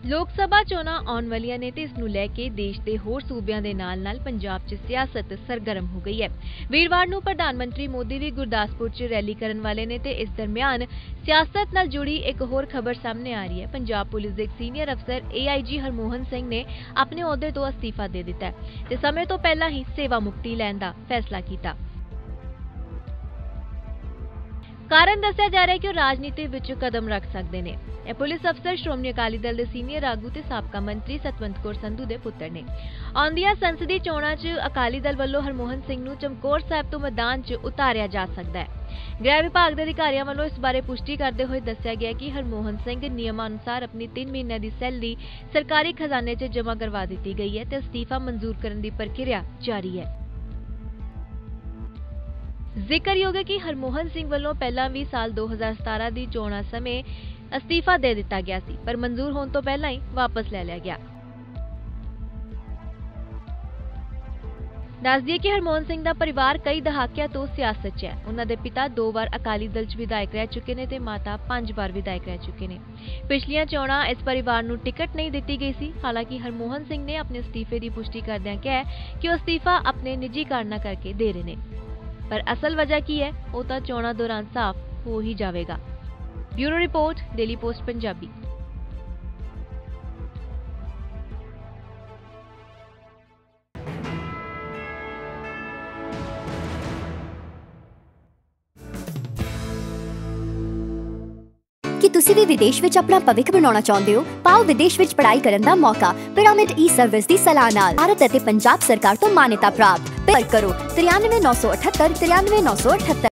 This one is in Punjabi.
ਲੋਕ ਸਭਾ ਚੋਣਾਂ ਆਉਣ ਵਾਲੀਆਂ ਨੇ ਤੇ ਇਸ ਨੂੰ ਲੈ ਕੇ ਦੇਸ਼ ਦੇ ਹੋਰ ਸੂਬਿਆਂ ਦੇ ਨਾਲ-ਨਾਲ ਪੰਜਾਬ 'ਚ ਸਿਆਸਤ ਸਰਗਰਮ ਹੋ ਗਈ ਹੈ। ਵੀਰਵਾਰ ਨੂੰ ਪ੍ਰਧਾਨ ਮੰਤਰੀ ਮੋਦੀ ਵੀ ਗੁਰਦਾਸਪੁਰ 'ਚ ਰੈਲੀ ਕਰਨ ਵਾਲੇ ਨੇ ਤੇ ਇਸ ਦਰਮਿਆਨ ਸਿਆਸਤ ਨਾਲ ਜੁੜੀ ਇੱਕ ਹੋਰ ਖਬਰ ਸਾਹਮਣੇ ਆ ਰਹੀ ਹੈ। ਪੰਜਾਬ ਪੁਲਿਸ ਦੇ ਇੱਕ ਸੀਨੀਅਰ ਅਫਸਰ AIG ਹਰਮੋਹਨ ਸਿੰਘ ਨੇ ਆਪਣੇ ਅਹੁਦੇ ਤੋਂ ਅਸਤੀਫਾ ਦੇ ਦਿੱਤਾ ਹੈ ਤੇ ਸਮੇਂ ਤੋਂ ਪਹਿਲਾਂ ਹੀ ਸੇਵਾ ਮੁਕਤੀ ਲੈਣ ਦਾ ਫੈਸਲਾ ਕੀਤਾ। ਕਾਰਨ ਦੱਸਿਆ ਜਾ ਰਿਹਾ ਹੈ ਕਿ ਉਹ ਰਾਜਨੀਤੀ ਵਿੱਚ ਕਦਮ ਰੱਖ ਸਕਦੇ ਨੇ। ਇਹ ਪੁਲਿਸ ਅਫਸਰ ਸ਼੍ਰੋਮਣੀ ਅਕਾਲੀ ਦਲ ਦੇ ਸੀਨੀਅਰ ਆਗੂ ਤੇ ਸਾਬਕਾ ਮੰਤਰੀ ਸਤਵੰਤ ਕੌਰ ਸੰਧੂ ਦੇ ਪੁੱਤਰ ਨੇ। ਆਉਂਦੀਆਂ ਸੰਸਦੀ ਚੋਣਾਂ 'ਚ ਅਕਾਲੀ ਦਲ ਵੱਲੋਂ ਹਰਮੋਹਨ ਸਿੰਘ ਨੂੰ ਚਮਕੌਰ ਸਾਹਿਬ ਤੋਂ ਮੈਦਾਨ 'ਚ ਉਤਾਰਿਆ ਜਾ ਸਕਦਾ ਹੈ। ਗ੍ਰਹਿ ਵਿਭਾਗ ਦੇ ਅਧਿਕਾਰੀਆਂ ਵੱਲੋਂ ਇਸ ਬਾਰੇ ਪੁਸ਼ਟੀ ਕਰਦੇ ਹੋਏ ਦੱਸਿਆ ਗਿਆ ਕਿ ਹਰਮੋਹਨ ਸਿੰਘ ਨਿਯਮਾਂ ਅਨੁਸਾਰ ਆਪਣੀ 3 ਮਹੀਨਿਆਂ ਦੀ ਸੈਲਰੀ ਸਰਕਾਰੀ ਖਜ਼ਾਨੇ 'ਚ ਜਮ੍ਹਾਂ ਕਰਵਾ ਦਿੱਤੀ ਗਈ ਹੈ ਤੇ ਅਸਤੀਫਾ ਮਨਜ਼ੂਰ ਕਰਨ ਦੀ ਪ੍ਰਕਿਰਿਆ ਜਾਰੀ ਹੈ। ਜ਼ਿਕਰਯੋਗ ਹੈ ਕਿ ਹਰਮੋਹਨ ਸਿੰਘ ਵੱਲੋਂ ਪਹਿਲਾਂ ਵੀ ਸਾਲ 2017 ਦੀ ਚੋਣਾਂ ਸਮੇਂ ਅਸਤੀਫਾ ਦੇ ਦਿੱਤਾ ਗਿਆ ਸੀ, ਪਰ ਮਨਜ਼ੂਰ ਹੋਣ ਤੋਂ ਪਹਿਲਾਂ ਹੀ ਵਾਪਸ ਲੈ ਲਿਆ ਗਿਆ। ਦੱਸ ਦਈਏ ਕਿ ਹਰਮੋਹਨ ਸਿੰਘ ਦਾ ਪਰਿਵਾਰ ਕਈ ਦਹਾਕਿਆਂ ਤੋਂ ਸਿਆਸਤ 'ਚ ਹੈ। ਉਹਨਾਂ ਦੇ ਪਿਤਾ 2 ਵਾਰ ਅਕਾਲੀ ਦਲ 'ਚ ਵਿਧਾਇਕ ਰਹਿ ਚੁੱਕੇ ਨੇ ਤੇ ਮਾਤਾ 5 ਵਾਰ ਵਿਧਾਇਕ ਰਹਿ ਚੁੱਕੇ ਨੇ। ਪਿਛਲੀਆਂ ਚੋਣਾਂ ਇਸ ਪਰਿਵਾਰ ਨੂੰ ਟਿਕਟ ਨਹੀਂ ਦਿੱਤੀ ਗਈ ਸੀ। ਹਾਲਾਂਕਿ ਹਰਮੋਹਨ ਸਿੰਘ ਨੇ ਆਪਣੇ ਅਸਤੀਫੇ ਦੀ ਪੁਸ਼ਟੀ ਕਰਦਿਆਂ ਕਿਹਾ ਕਿ ਉਹ ਅਸਤੀਫਾ ਆਪਣੇ ਨਿੱਜੀ ਕਾਰਨਾਂ ਕਰਕੇ ਦੇ ਰਹੇ ਨੇ, ਪਰ ਅਸਲ ਵਜ੍ਹਾ ਕੀ ਹੈ ਉਹ ਤਾਂ ਚੋਣਾਂ ਦੌਰਾਨ ਸਾਫ਼ ਹੋ ਹੀ ਜਾਵੇਗਾ। Bureau report, daily post Punjabi. ਕੀ ਤੁਸੀਂ ਵੀ ਵਿਦੇਸ਼ ਵਿੱਚ ਆਪਣਾ ਭਵਿੱਖ ਬਣਾਉਣਾ ਚਾਹੁੰਦੇ ਹੋ? ਪਾਓ ਵਿਦੇਸ਼ ਵਿੱਚ ਪੜ੍ਹਾਈ ਕਰਨ ਦਾ ਮੌਕਾ ਪਿਰਾਮਿਡ ਈ-ਸਰਵਿਸ ਦੀ ਸਲਾਹ ਨਾਲ। ਭਾਰਤ ਅਤੇ ਪੰਜਾਬ ਸਰਕਾਰ ਤੋਂ ਮਾਨਤਾ ਪ੍ਰਾਪਤ। ਪਰ ਕਰੋ 93 978 93 978।